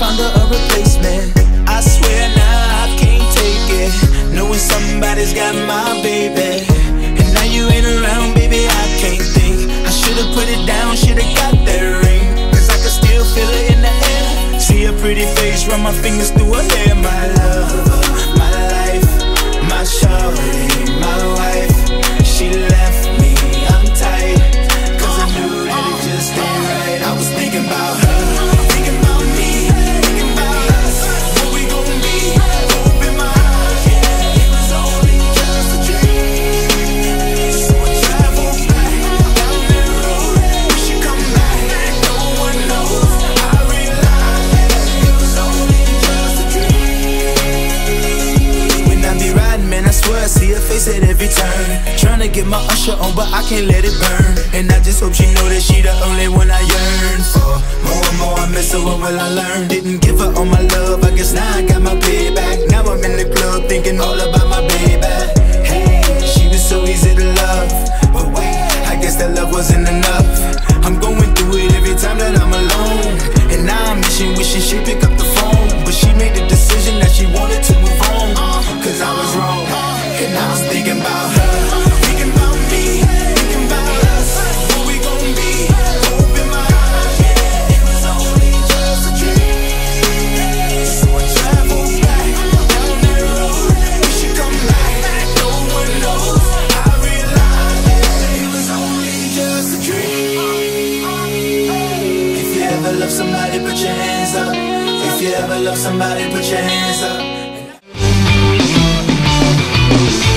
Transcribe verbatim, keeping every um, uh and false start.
found her a replacement. I swear now I can't take it, knowing somebody's got my baby. And now you ain't around, baby, I can't think. I should've put it down, should've got that ring, cause I can still feel it in the air. See her pretty face, run my fingers through her hair. My love, my life, my shorty, my wife. She left me, I'm tight, cause I knew that it just ain't right. I was thinking about her, thinking about me, thinking about us, what we gon' be. Open my eyes, yeah, it was only just a dream. So I traveled back down that road, we should come back, no one knows. I realized that it was only just a dream. When I be riding, man, I swear I see her face at every turn. Tryna get my usher on, but I can't let it burn. And I just hope she know that she the only one I yearn for. More and more I miss her, what will I learn? Didn't give her all my love, I guess now I got my payback. Now I'm in the club thinking all about my baby. Hey, she was so easy to love, but wait, I guess that love wasn't enough. I'm going through it every time that I'm alone, and now I'm wishing, wishing she'd pick up the phone. But she made the decision that she wanted to move on, cause I was wrong, and I was thinking about her. Love somebody, put your hands up. If you ever love somebody, put your hands up.